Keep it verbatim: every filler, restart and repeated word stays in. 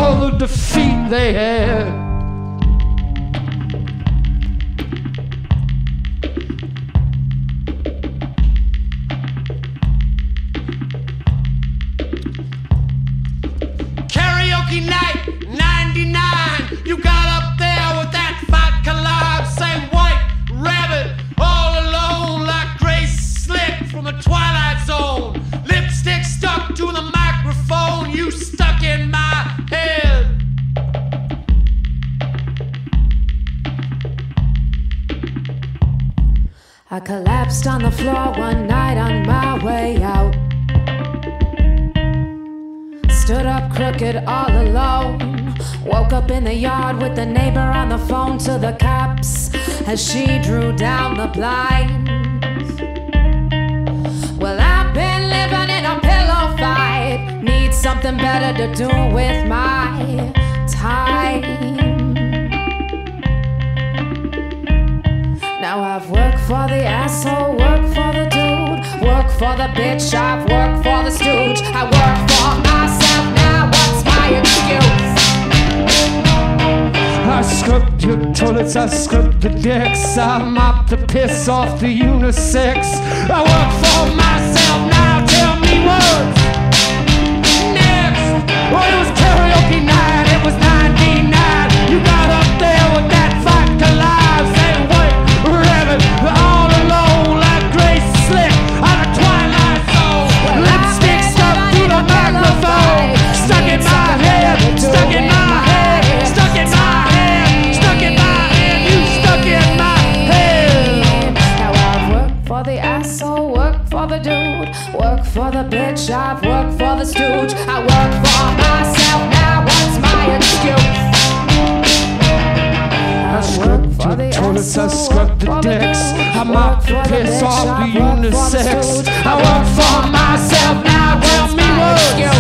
all the defeat they had. Karaoke night, ninety-nine. You got up there with that vodka lime, say white rabbit, all alone like Grace Slick from a Twilight Zone. Lipstick stuck to the microphone, you stuck in my head. I collapsed on the floor one night on my way out. Stood up crooked all alone. Woke up in the yard with the neighbor on the phone to the cops as she drew down the blinds. Well, I've been living in a pillow fight. Need something better to do with my time. Now I've worked for the asshole, worked for the dude, worked for the bitch, I've worked for the stooge. I work for myself now, what's my excuse? I scrubbed your toilets, I scrubbed the decks, I mopped the piss off the unisex. I work for myself now, tell me what's next. Well, it was karaoke night, it was ninety-nine. You got up there with that vodka live, saying wait, rabbit, all alone like Grace Slick on a Twilight Zone. Well, lipstick stuck to the microphone, stuck in my head, stuck in my head, stuck in my head, stuck in my head, you stuck in my head. Now I've worked for the asshole, worked for the dude, worked for the bitch, I've worked for the stooge. I work for myself now, what's my excuse? I scrubbed your toilets, I scrubbed the decks, I mopped the piss off the unisex. I work for myself now, tell me what.